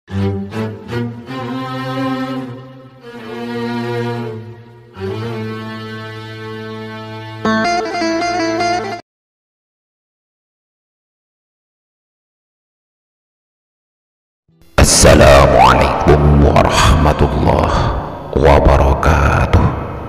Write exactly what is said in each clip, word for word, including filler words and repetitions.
Assalamualaikum warahmatullahi wabarakatuh.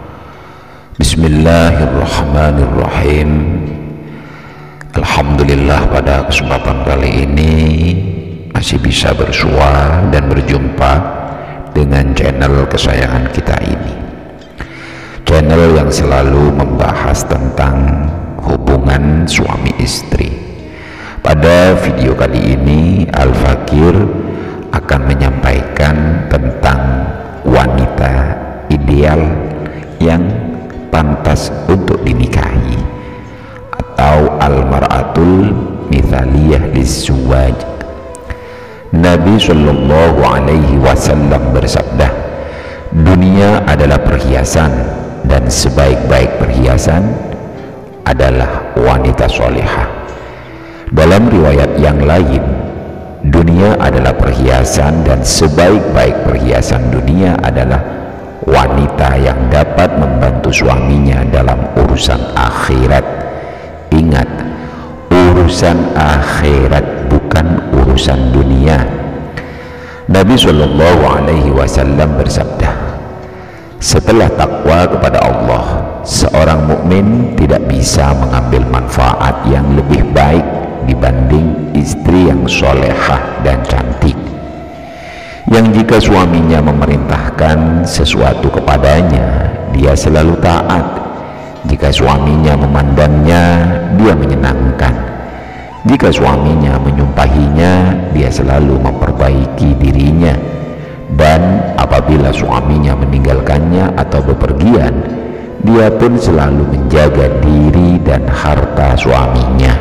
Bismillahirrahmanirrahim. Alhamdulillah, pada kesempatan kali ini masih bisa bersua dan berjumpa dengan channel kesayangan kita ini, channel yang selalu membahas tentang hubungan suami istri. Pada video kali ini Al-Fakir akan menyampaikan tentang wanita ideal yang pantas untuk dinikahi, atau al-mar'atul mithaliyah lis-suwaj. Nabi Shallallahu Alaihi Wasallam bersabda, dunia adalah perhiasan dan sebaik-baik perhiasan adalah wanita solehah. Dalam riwayat yang lain, dunia adalah perhiasan dan sebaik-baik perhiasan dunia adalah wanita yang dapat membantu suaminya dalam urusan akhirat. Ingat, urusan akhirat, bukan urusan dunia. Nabi Shallallahu Alaihi Wasallam bersabda, setelah takwa kepada Allah, seorang mukmin tidak bisa mengambil manfaat yang lebih baik dibanding istri yang solehah dan cantik, yang jika suaminya memerintahkan sesuatu kepadanya, dia selalu taat. Jika suaminya memandangnya, dia menyenangkan. Jika suaminya menyumpahinya, dia selalu memperbaiki dirinya. Dan apabila suaminya meninggalkannya atau bepergian, dia pun selalu menjaga diri dan harta suaminya.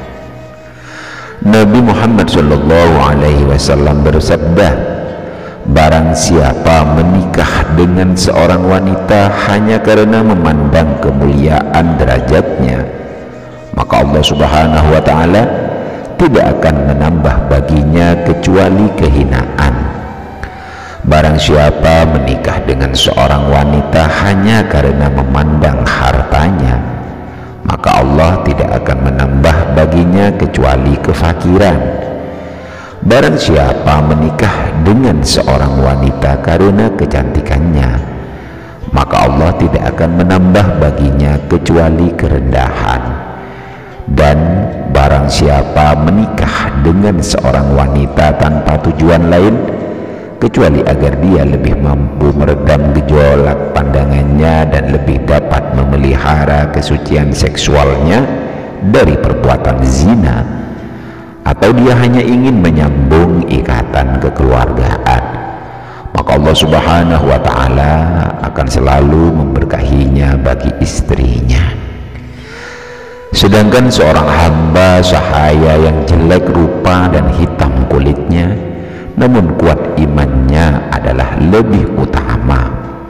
Nabi Muhammad Shallallahu Alaihi Wasallam bersabda, barang siapa menikah dengan seorang wanita hanya karena memandang kemuliaan derajatnya, maka Allah Subhanahu wa Ta'ala tidak akan menambah baginya kecuali kehinaan. Barang siapa menikah dengan seorang wanita hanya karena memandang hartanya, maka Allah tidak akan menambah baginya kecuali kefakiran. Barang siapa menikah dengan seorang wanita karena kecantikannya, maka Allah tidak akan menambah baginya kecuali kerendahan. Dan barang siapa menikah dengan seorang wanita tanpa tujuan lain kecuali agar dia lebih mampu meredam gejolak pandangannya dan lebih dapat memelihara kesucian seksualnya dari perbuatan zina, atau dia hanya ingin menyambung ikatan kekeluargaan, maka Allah Subhanahu wa Ta'ala akan selalu memberkahinya bagi istrinya. Sedangkan seorang hamba sahaya yang jelek rupa dan hitam kulitnya, namun kuat imannya adalah lebih utama.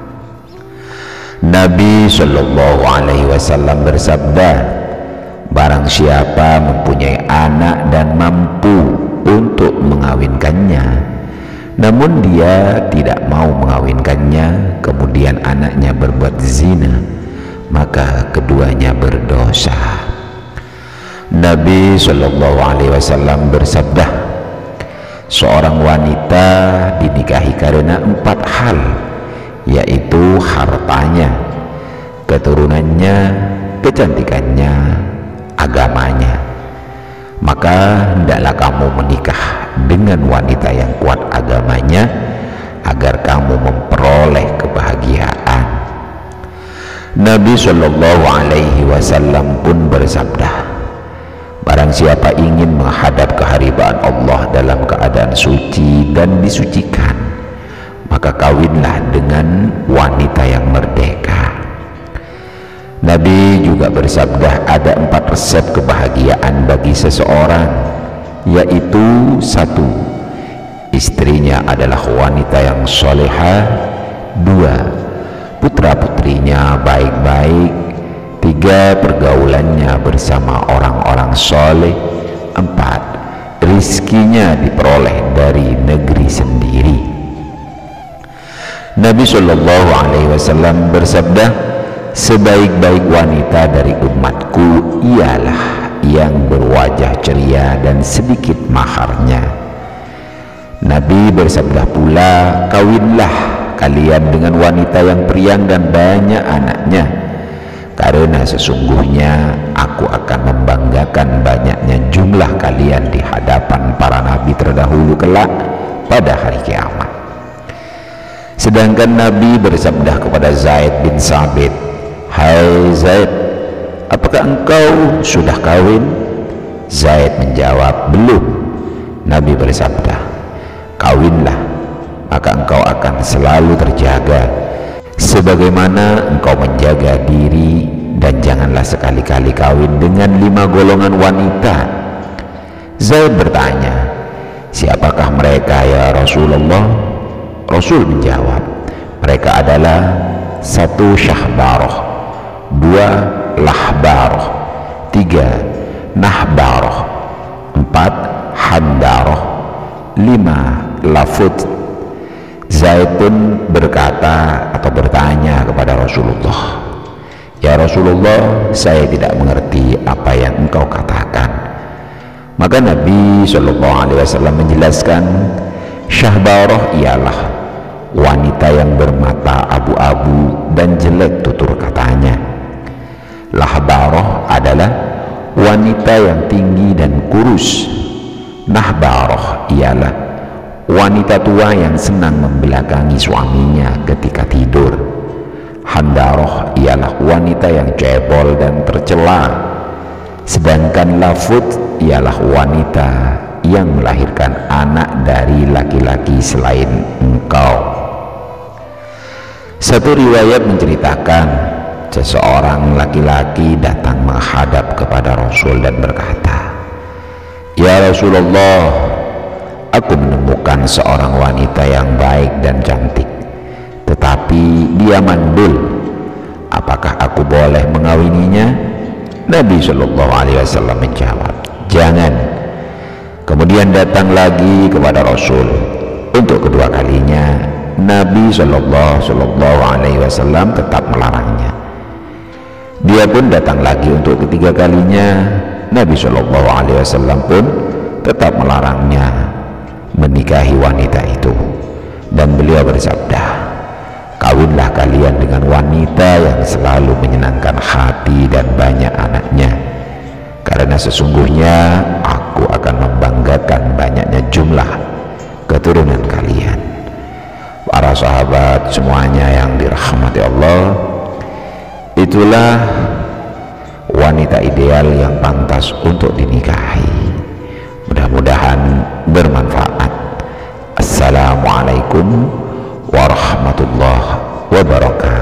Nabi Shallallahu Alaihi Wasallam bersabda, barang siapa mempunyai anak dan mampu untuk mengawinkannya, namun dia tidak mau mengawinkannya, kemudian anaknya berbuat zina, maka keduanya berdosa. Nabi Shallallahu Alaihi Wasallam bersabda, seorang wanita dinikahi karena empat hal, yaitu hartanya, keturunannya, kecantikannya, agamanya. Maka hendaklah kamu menikah dengan wanita yang kuat agamanya agar kamu memperoleh kebahagiaan. Nabi Shallallahu Alaihi Wasallam pun bersabda, barang siapa ingin menghadap kehadiran Allah dalam keadaan suci dan disucikan, maka kawinlah dengan wanita yang merdeka. Nabi juga bersabda, ada empat resep kebahagiaan bagi seseorang, yaitu satu, istrinya adalah wanita yang solehah; dua, putra-putrinya baik-baik; tiga, pergaulannya bersama orang-orang soleh; empat, rizkinya diperoleh dari negeri sendiri. Nabi Shallallahu Alaihi Wasallam bersabda, sebaik-baik wanita dari umatku ialah yang berwajah ceria dan sedikit maharnya. Nabi bersabda pula, kawinlah kalian dengan wanita yang periang dan banyak anaknya, karena sesungguhnya aku akan membanggakan banyaknya jumlah kalian di hadapan para nabi terdahulu kelak pada hari kiamat. Sedangkan Nabi bersabda kepada Zaid bin Sabit, hai Zaid, apakah engkau sudah kawin? Zaid menjawab, belum. Nabi bersabda, kawinlah, maka engkau akan selalu terjaga sebagaimana engkau menjaga diri, dan janganlah sekali-kali kawin dengan lima golongan wanita. Zaid bertanya, siapakah mereka ya Rasulullah? Rasul menjawab, mereka adalah satu syahbaroh, dua lahbaroh, tiga nahbaroh, empat handaroh, lima lafut. Zaid pun berkata atau bertanya kepada Rasulullah, ya Rasulullah, saya tidak mengerti apa yang engkau katakan. Maka Nabi Shallallahu Alaihi Wasallam menjelaskan, syahbaroh ialah wanita yang bermata abu-abu dan jelek tutur katanya. Lahbaroh adalah wanita yang tinggi dan kurus. Nahbaroh ialah wanita tua yang senang membelakangi suaminya ketika tidur. Handaroh ialah wanita yang cebol dan tercela. Sedangkan lafut ialah wanita yang melahirkan anak dari laki-laki selain engkau. Satu riwayat menceritakan, seseorang laki-laki datang menghadap kepada Rasul dan berkata, ya Rasulullah, aku menemukan seorang wanita yang baik dan cantik, tetapi dia mandul. Apakah aku boleh mengawininya? Nabi Shallallahu Alaihi Wasallam menjawab, jangan. Kemudian datang lagi kepada Rasul untuk kedua kalinya. Nabi Shallallahu Alaihi Wasallam tetap melarangnya. Dia pun datang lagi untuk ketiga kalinya. Nabi Shallallahu Alaihi Wasallam pun tetap melarangnya menikahi wanita itu, dan beliau bersabda, kawinlah kalian dengan wanita yang selalu menyenangkan hati dan banyak anaknya, karena sesungguhnya aku akan membanggakan banyaknya jumlah keturunan kalian. Para sahabat semuanya yang dirahmati Allah, itulah wanita ideal yang pantas untuk dinikahi. Mudah-mudahan bermanfaat. Assalamualaikum warahmatullahi wabarakatuh.